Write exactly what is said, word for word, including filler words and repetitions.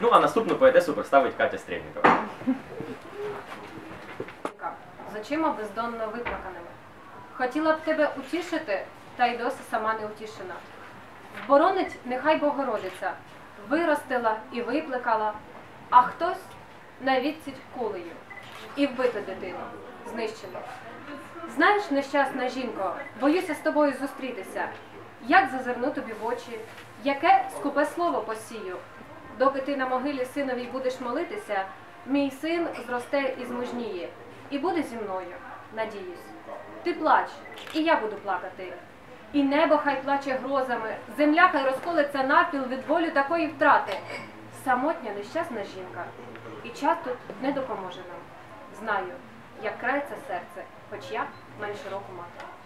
Ну, а наступну поетесу представить Катя Стрельникова. З очима бездонно виплаканими. Хотіла б тебе утішити, та й досі сама не утішена. Вборонить нехай Богородиця, виростила і виплакала, а хтось на відсіч кулею і вбити дитину, знищено. Знаєш, нещасна жінко, боюся з тобою зустрітися, як зазирну тобі в очі, яке скупе слово посію. Доки ти на могилі синовій будеш молитися, мій син зросте і змужніє, і буде зі мною, надіюсь. Ти плач, і я буду плакати. І небо хай плаче грозами, земля хай розколеться навпіл від болю такої втрати. Самотня нещасна жінка, і час тут не допоможе нам. Знаю, як крається серце, хоч я менш широку мати.